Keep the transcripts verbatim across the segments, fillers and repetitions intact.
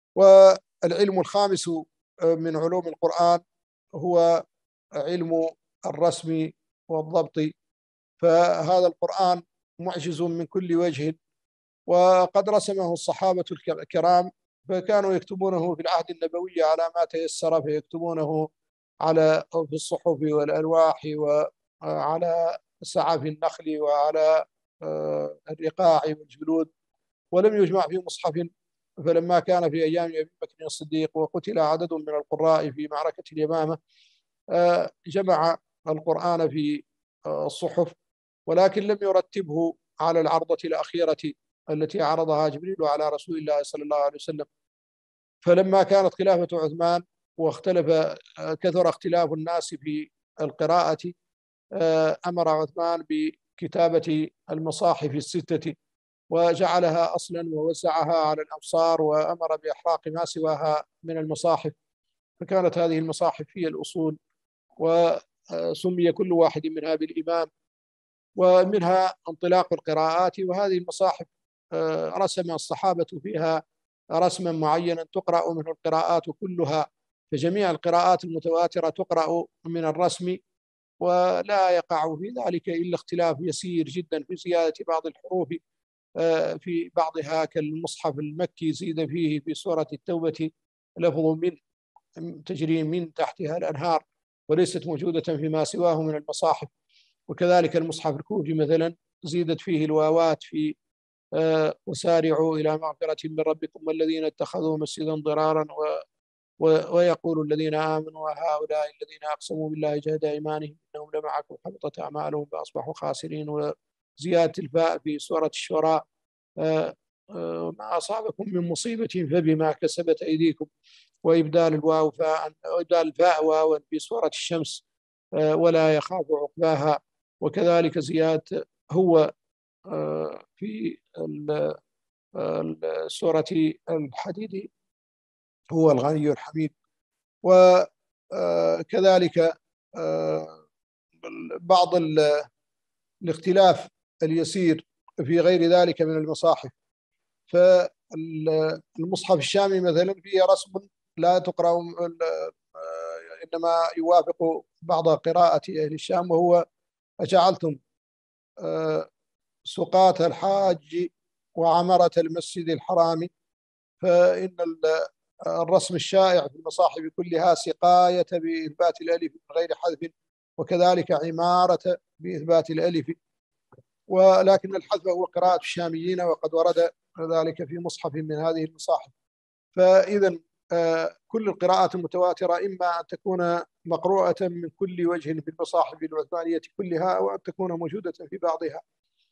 والعلم الخامس من علوم القرآن هو علم الرسم والضبط. فهذا القرآن معجز من كل وجه، وقد رسمه الصحابة الكرام، فكانوا يكتبونه في العهد النبوي على ما تيسر، فيكتبونه على في الصحف والألواح وعلى سعف النخل وعلى الرقاع والجلود، ولم يجمع في مصحف. فلما كان في أيام أبي بكر الصديق وقتل عدد من القراء في معركة اليمامة، جمع القرآن في الصحف، ولكن لم يرتبه على العرضة الأخيرة التي عرضها جبريل على رسول الله صلى الله عليه وسلم. فلما كانت خلافة عثمان واختلف كثر اختلاف الناس في القراءة، أمر عثمان بكتابة المصاحف الستة وجعلها أصلا ووزعها على الأمصار، وأمر بإحراق ما سواها من المصاحف، فكانت هذه المصاحف هي الأصول، وسمي كل واحد منها بالإمام، ومنها انطلاق القراءات. وهذه المصاحف رسم الصحابة فيها رسما معينا تقرأ منه القراءات كلها، فجميع القراءات المتواترة تقرأ من الرسم، ولا يقع في ذلك إلا اختلاف يسير جدا في زيادة بعض الحروف في بعضها، كالمصحف المكي زيد فيه في سورة التوبة لفظ من تجري من تحتها الأنهار، وليست موجودة فيما سواه من المصاحف. وكذلك المصحف الكوفي مثلا زيدت فيه الواوات في آه وسارعوا إلى مغفرة من ربكم والذين اتخذوا مسجدا ضرارا و و ويقول الذين آمنوا وهؤلاء الذين أقسموا بالله جهد أيمانهم إنهم لمعكم حبطت أعمالهم فأصبحوا خاسرين. وزيادة الفاء في سورة الشورى آه آه ما أصابكم من مصيبة فبما كسبت أيديكم، وإبدال الواو فاء وإبدال الفاء واوا في سورة الشمس آه ولا يخاف عقباها. وكذلك زيادة هو آه في سورة الحديد هو الغني الحميد. وكذلك بعض الاختلاف اليسير في غير ذلك من المصاحف. فالمصحف الشامي مثلا فيه رسم لا تقرأ، إنما يوافق بعض قراءة أهل الشام، وهو أجعلتم سقاة الحاج وعمرة المسجد الحرام. فإن الرسم الشائع في المصاحف كلها سقاية بإثبات الألف من غير حذف، وكذلك عمارة بإثبات الألف، ولكن الحذف هو قراءة الشاميين، وقد ورد ذلك في مصحف من هذه المصاحف. فإذا كل القراءات المتواترة إما أن تكون مقروءة من كل وجه في المصاحف العثمانية كلها، أو أن تكون موجودة في بعضها.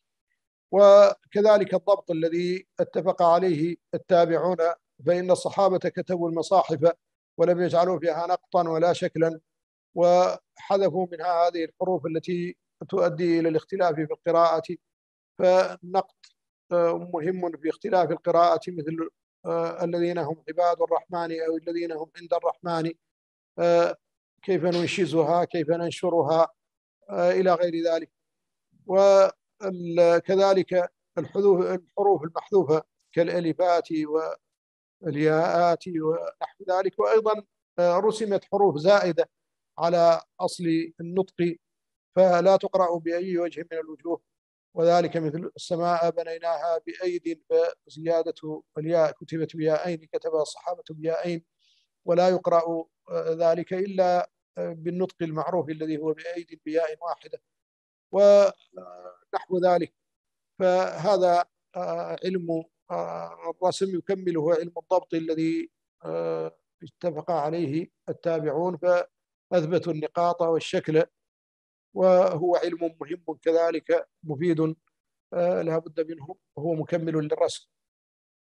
وكذلك الضبط الذي اتفق عليه التابعون، فإن الصحابة كتبوا المصاحف ولم يجعلوا فيها نقطا ولا شكلا، وحذفوا منها هذه الحروف التي تؤدي إلى الاختلاف في القراءة. فالنقط مهم في اختلاف القراءة، مثل الذين هم عباد الرحمن أو الذين هم عند الرحمن، كيف ننشزها، كيف ننشرها، إلى غير ذلك. وكذلك الحروف المحذوفة كالألفات والياءات ونحو ذلك. وأيضا رسمت حروف زائدة على أصل النطق فلا تقرأ بأي وجه من الوجوه، وذلك مثل السماء بنيناها بأيد، فزيادة الياء كتبت بياءين، كتبها الصحابة بياءين، ولا يقرأ ذلك إلا بالنطق المعروف الذي هو بأيد بياء واحدة ونحو ذلك. فهذا علم الرسم يكمله علم الضبط الذي اتفق عليه التابعون، فأثبتوا النقاط والشكل، وهو علم مهم كذلك مفيد لا بد منه، وهو مكمل للرسم.